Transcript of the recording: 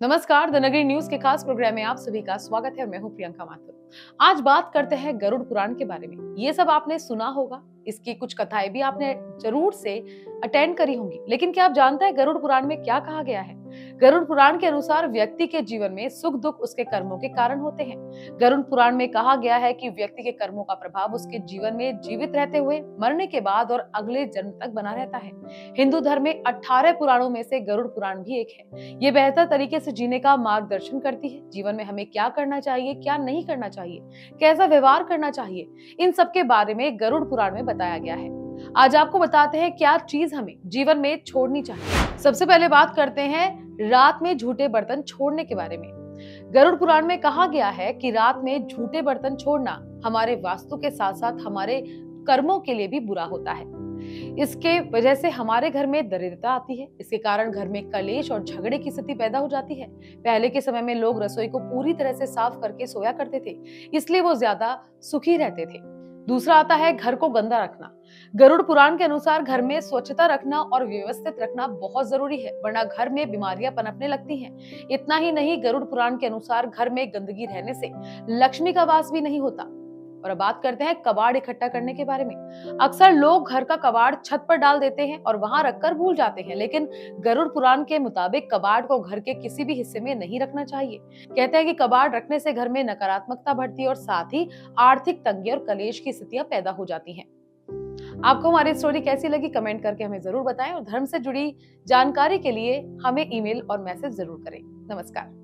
नमस्कार, द नगरी न्यूज के खास प्रोग्राम में आप सभी का स्वागत है और मैं हूं प्रियंका माथुर। आज बात करते हैं गरुड़ पुराण के बारे में। ये सब आपने सुना होगा, इसकी कुछ कथाएं भी आपने जरूर से अटेंड करी होंगी। लेकिन क्या आप जानते हैं गरुड़ पुराण में क्या कहा गया है? गरुड़ पुराण के अनुसार व्यक्ति के जीवन में सुख दुख उसके कर्मों के कारण होते हैं। गरुड़ पुराण में कहा गया है कि व्यक्ति के कर्मों का प्रभाव उसके जीवन में जीवित रहते हुए, मरने के बाद और अगले जन्म तक बना रहता है। हिंदू धर्म में 18 पुराणों में से गरुड़ पुराण भी एक है। ये बेहतर तरीके से जीने का मार्गदर्शन करती है। जीवन में हमें क्या करना चाहिए, क्या नहीं करना चाहिए, कैसा व्यवहार करना चाहिए, इन सब के बारे में गरुड़ पुराण में बताया गया है। आज आपको बताते हैं क्या चीज हमें जीवन में छोड़नी चाहिए। सबसे पहले बात करते हैं रात में झूठे बर्तन छोड़ने के बारे में। गरुड़ पुराण में कहा गया है कि रात में झूठे बर्तन छोड़ना हमारे वास्तु के साथ साथ हमारे कर्मों के लिए भी बुरा होता है। इसके वजह से हमारे घर में दरिद्रता आती है। इसके कारण घर में कलेश और झगड़े की स्थिति पैदा हो जाती है। पहले के समय में लोग रसोई को पूरी तरह से साफ करके सोया करते थे, इसलिए वो ज्यादा सुखी रहते थे। दूसरा आता है घर को गंदा रखना। गरुड़ पुराण के अनुसार घर में स्वच्छता रखना और व्यवस्थित रखना बहुत जरूरी है, वरना घर में बीमारियां पनपने लगती हैं। इतना ही नहीं, गरुड़ पुराण के अनुसार घर में गंदगी रहने से लक्ष्मी का वास भी नहीं होता। और अब बात करते हैं कबाड़ इकट्ठा करने के बारे में। अक्सर लोग घर का कबाड़ छत पर डाल देते हैं और वहां रखकर भूल जाते हैं, लेकिन गरुड़ पुराण के मुताबिक कबाड़ को घर के किसी भी हिस्से में नहीं रखना चाहिए। कहते हैं कि कबाड़ रखने से घर में नकारात्मकता बढ़ती है और साथ ही आर्थिक तंगी और कलेश की स्थितियां पैदा हो जाती हैं। आपको हमारी स्टोरी कैसी लगी कमेंट करके हमें जरूर बताएं और धर्म से जुड़ी जानकारी के लिए हमें ईमेल और मैसेज जरूर करें। नमस्कार।